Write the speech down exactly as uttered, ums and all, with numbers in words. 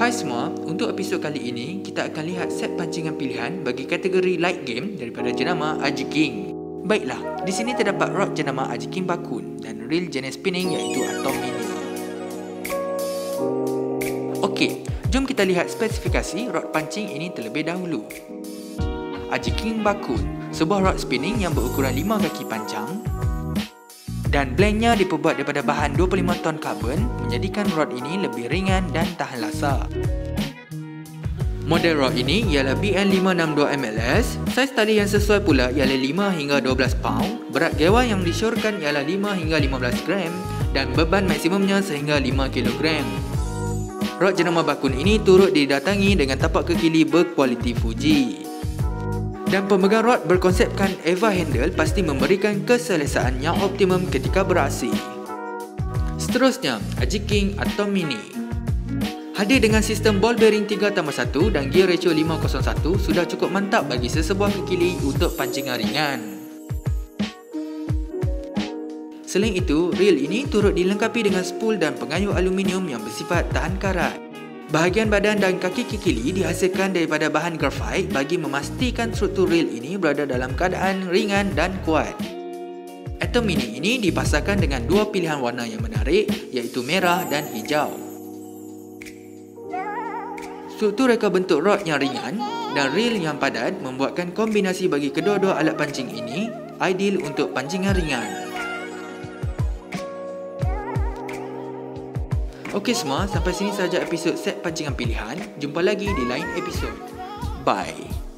Hai semua, untuk episod kali ini, kita akan lihat set pancingan pilihan bagi kategori light game daripada jenama Aji King. Baiklah, di sini terdapat rod jenama Aji King Bakun dan reel jenis spinning iaitu Atom Mini. Okey, jom kita lihat spesifikasi rod pancing ini terlebih dahulu. Aji King Bakun, sebuah rod spinning yang berukuran lima kaki panjang dan blendnya diperbuat daripada bahan dua puluh lima ton karbon, menjadikan rod ini lebih ringan dan tahan lasar. Model rod ini ialah B N lima enam dua M L S, saiz tali yang sesuai pula ialah lima hingga dua belas pound, berat gewa yang disyorkan ialah lima hingga lima belas gram dan beban maksimumnya sehingga lima kilogram. Rod jenama Bakun ini turut didatangi dengan tapak kekili berkualiti Fuji. Dan pemegang rod berkonsepkan Eva handle pasti memberikan keselesaan yang optimum ketika beraksi. Seterusnya, Aji King Atom Mini. Hadir dengan sistem ball bearing tiga tambah satu dan gear ratio lima kosong satu sudah cukup mantap bagi sesebuah kekili untuk pancingan ringan. Selain itu, reel ini turut dilengkapi dengan spool dan pengayuh aluminium yang bersifat tahan karat. Bahagian badan dan kaki kekili dihasilkan daripada bahan grafit bagi memastikan struktur reel ini berada dalam keadaan ringan dan kuat. Atom Mini ini dipasarkan dengan dua pilihan warna yang menarik iaitu merah dan hijau. Struktur reka bentuk rod yang ringan dan reel yang padat membuatkan kombinasi bagi kedua-dua alat pancing ini ideal untuk pancingan ringan. Okey semua, sampai sini sahaja episod set pancingan pilihan. Jumpa lagi di lain episod. Bye.